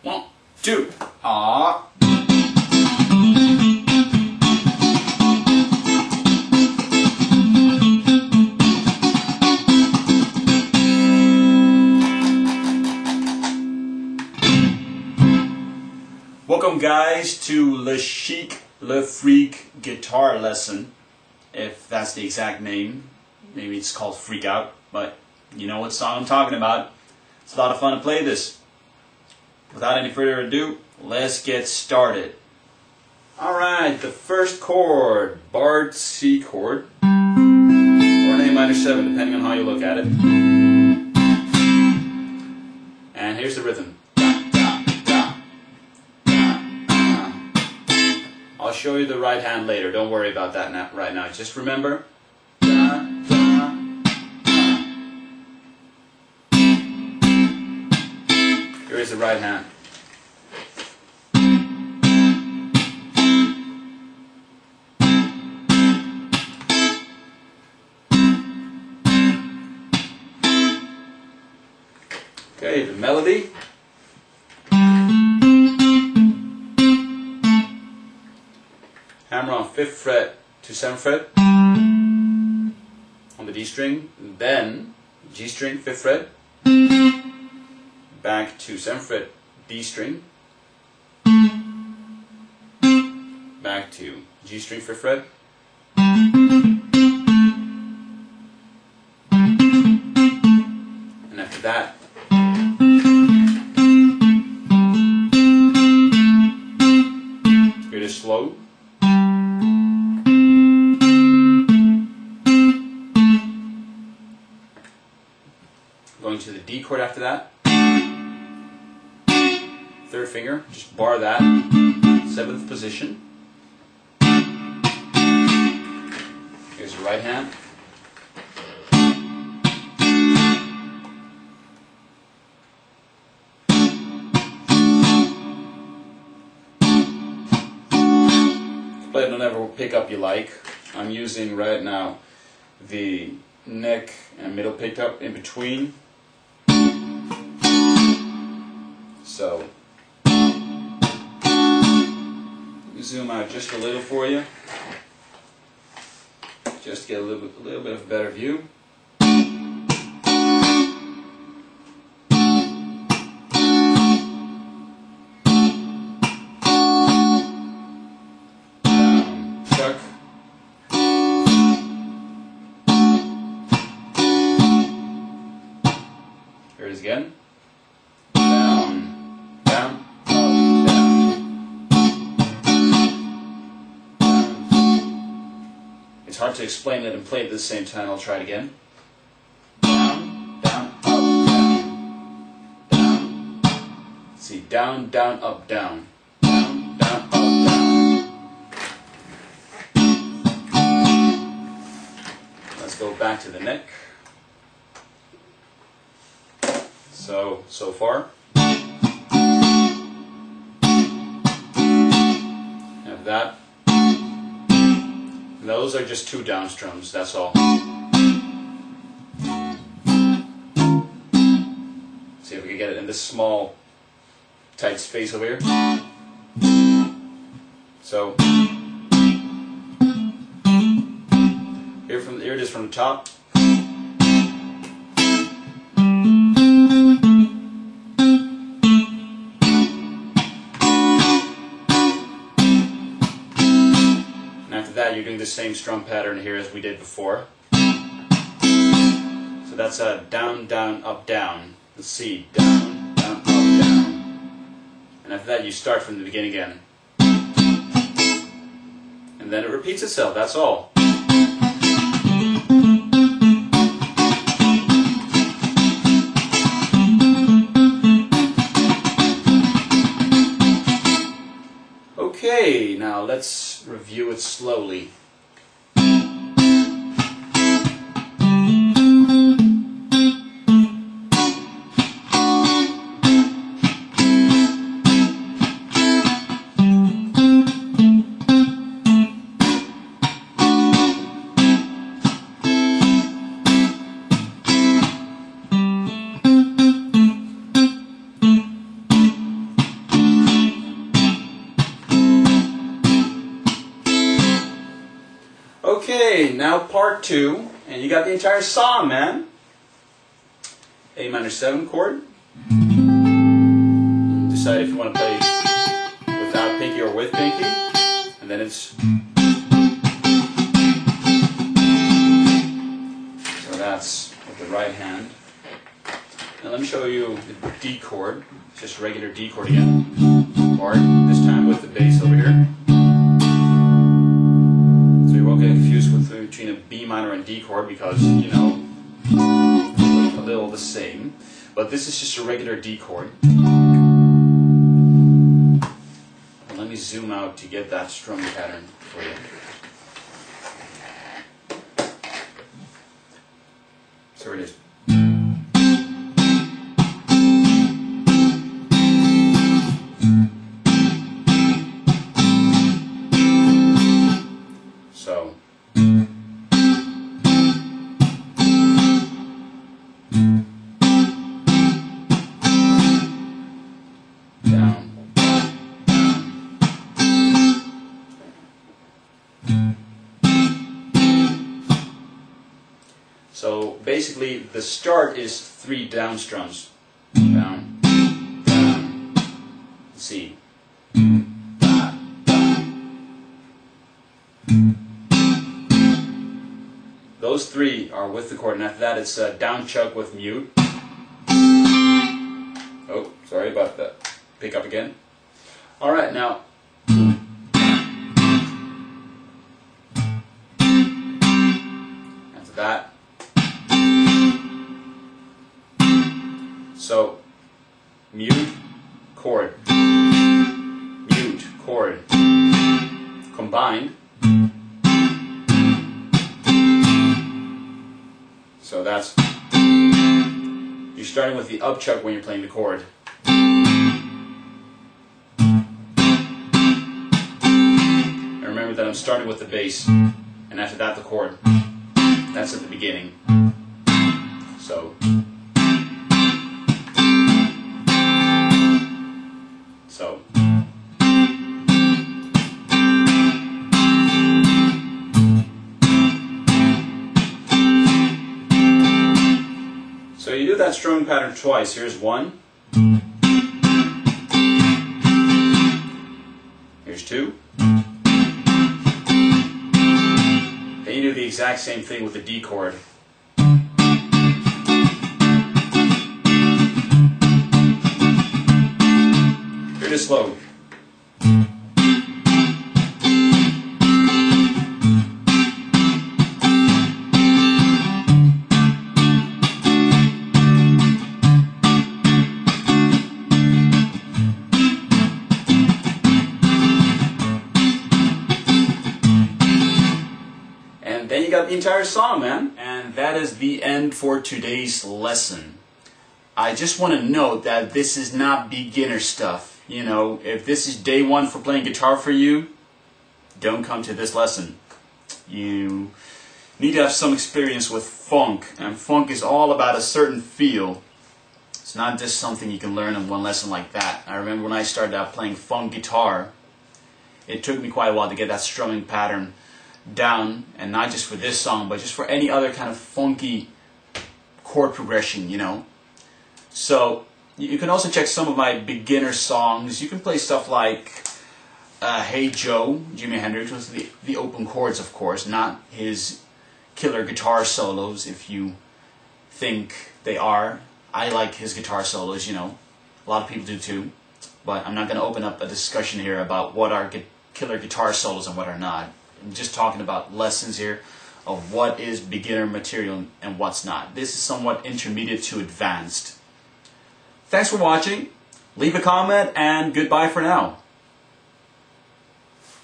1, 2, ah. Welcome guys to Le Chic, Le Freak guitar lesson, if that's the exact name. Maybe it's called Freak Out, but you know what song I'm talking about. It's a lot of fun to play this. Without any further ado, let's get started. Alright, the first chord, barred C chord, or an A minor 7, depending on how you look at it. And here's the rhythm. I'll show you the right hand later, don't worry about that right now. Just remember. Here is the right hand. Okay, the melody. Hammer on 5th fret to 7th fret on the D string, then G string 5th fret, back to 7th fret D string, back to G string 5th fret, and after that it is slow. Going to the D chord after that. 3rd finger, just bar that. 7th position. Here's your right hand. Play it whatever pickup you like. I'm using right now the neck and middle pickup in between. So, zoom out just a little for you, just to get a little bit of a better view. Chuck. Here it is again. It's hard to explain it and play it at the same time. I'll try it again. Down, down, up, down. Down. See, down, down, up, down. Down, down, up, down. Let's go back to the neck. So far. Have that. Those are just 2 down strums, that's all. See if we can get it in this small, tight space over here. So, here it is from the top. You're doing the same strum pattern here as we did before. So that's a down, down, up, down. Let's see, down, down, up, down. And after that you start from the beginning again. And then it repeats itself, that's all. Okay, now let's review it slowly. Okay, now part 2, and you got the entire song, man. A minor 7 chord. Decide if you want to play without pinky or with pinky, and then it's. So that's with the right hand. Now let me show you the D chord. It's just a regular D chord again, or this time with the bass over here. So you won't get confused between a B minor and D chord because, you know, a little the same. But this is just a regular D chord. And let me zoom out to get that strumming pattern for you. So here it is. So down. So basically the start is 3 down strums. Down, down, C. Those 3 are with the chord, and after that it's down chuck with mute. Oh, sorry about that. Pick up again. Alright, now. After that. So, mute, chord. Mute, chord. Combined. So that's, you're starting with the up chuck when you're playing the chord. And remember that I'm starting with the bass, and after that the chord. That's at the beginning. So. So you do that strumming pattern twice. Here's 1. Here's 2. Then you do the exact same thing with the D chord. Here it is slow. Then you got the entire song, man. And that is the end for today's lesson. I just want to note that this is not beginner stuff. You know, if this is day 1 for playing guitar for you, don't come to this lesson. You need to have some experience with funk, and funk is all about a certain feel. It's not just something you can learn in one lesson like that. I remember when I started out playing funk guitar, it took me quite a while to get that strumming pattern down, and not just for this song, but just for any other kind of funky chord progression, you know. So you can also check some of my beginner songs. You can play stuff like Hey Joe, Jimi Hendrix, with the open chords, of course, not his killer guitar solos, if you think they are. I like his guitar solos, you know. A lot of people do too. But I'm not going to open up a discussion here about what are killer guitar solos and what are not. I'm just talking about lessons here of what is beginner material and what's not. This is somewhat intermediate to advanced. Thanks for watching. Leave a comment and goodbye for now.